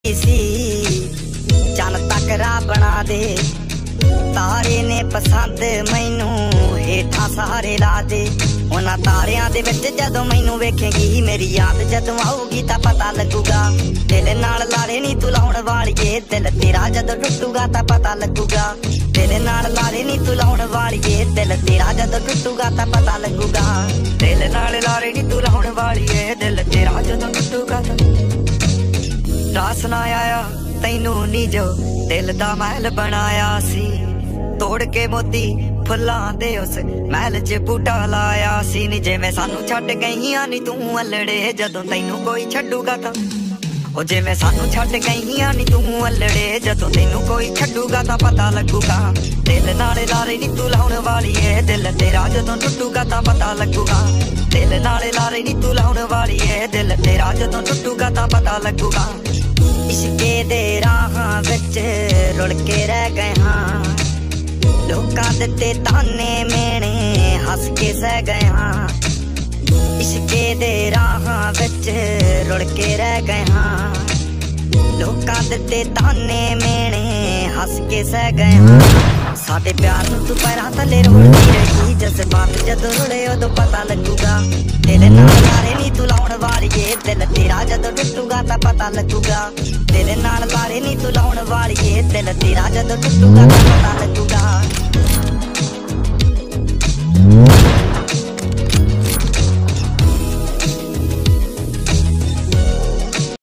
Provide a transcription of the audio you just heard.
सी चन तकरा बना दे तारे ने पसंद मैनू हेठा सहारे ला दे उन्हां तारियां दे विच जदों मैनू वेखेगी मेरी याद जदों आऊगी तां पता लगूगा दिल नाल लारे नी तू लाउण वालिए दिल तेरा जदों टुटूगा तां पता लगूगा दिल नाल लारे नी तू लाउण वालिए दिल तेरा जदों टुटूगा तां पता लगूगा दिल नाल लारे नी तू लाउण वालिए दिल तेरा जदों टुटूगा तां रास ना आया तैनू नी जो दिल दा महल बनाया सी तोड़ के मोती फुल्लां दे उस महल च बूटा लाया सी नी जिवें सानू छड्ड गईयां नी तू अल्लड़े जदों तैनू कोई छड्डूगा तां ओ जिवें सानू छड्ड गईयां नी तू अल्लड़े जदों तैनू कोई छड्डूगा तां पता लगूगा दिल नाल लारे नी तू लाउण वालिए दिल तेरा जदों टुटूगा तां पता लगूगा दिल नाल लारे नी तू लाउण वालिए दिल तेरा जदों टुटूगा तां पता लगूगा इश्के दे राहां विच रुल के रह गए हाँ लोकां दित्ते ताने मेने हस के सह गए हाँ इश्के दे राहां विच रुल के रह गए हाँ लोकां दित्ते ताने मेने हस के सह गए हाँ साडे प्यार नूं तू पैरां थल्ले रोलदी रही जज्बात जदों रुले उदों पता लगूगा दिल नाल लारे नी तू लाउण वालिए दिल तेरा जदों टुटूगा तां पता लगूगा दिल नाल लारे नी तू लाउण वालिए दिल तेरा जदों टुटूगा तां पता लगूगा।